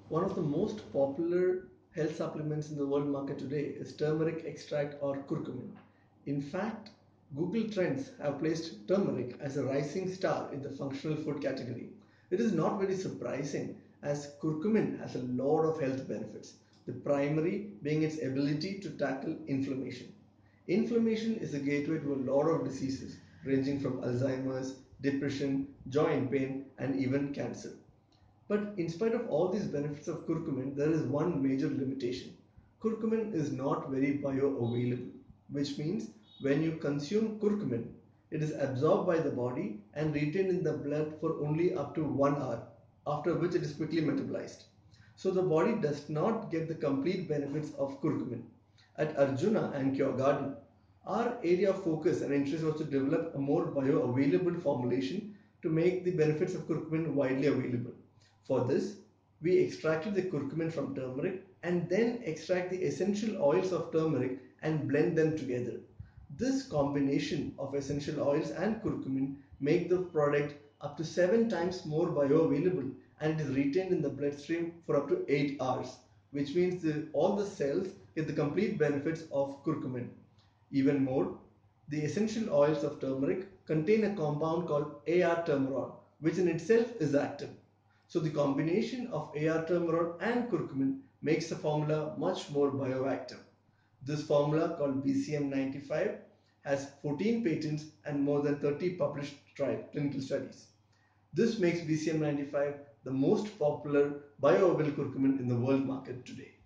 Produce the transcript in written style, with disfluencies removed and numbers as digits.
One of the most popular health supplements in the world market today is turmeric extract or curcumin. In fact, Google Trends have placed turmeric as a rising star in the functional food category. It is not very surprising as curcumin has a lot of health benefits, the primary being its ability to tackle inflammation. Inflammation is a gateway to a lot of diseases ranging from Alzheimer's, depression, joint pain, and even cancer. But in spite of all these benefits of curcumin, there is one major limitation. Curcumin is not very bioavailable, which means when you consume curcumin, it is absorbed by the body and retained in the blood for only up to 1 hour, after which it is quickly metabolized. So the body does not get the complete benefits of curcumin. At Arjuna and Cure Garden, our area of focus and interest was to develop a more bioavailable formulation to make the benefits of curcumin widely available. For this, we extracted the curcumin from turmeric and then extract the essential oils of turmeric and blend them together. This combination of essential oils and curcumin make the product up to 7 times more bioavailable, and it is retained in the bloodstream for up to 8 hours, which means all the cells get the complete benefits of curcumin. Even more, the essential oils of turmeric contain a compound called AR-turmerol, which in itself is active. So the combination of AR-turmerol and curcumin makes the formula much more bioactive. This formula, called BCM95, has 14 patents and more than 30 published clinical studies. This makes BCM95 the most popular bioavailable curcumin in the world market today.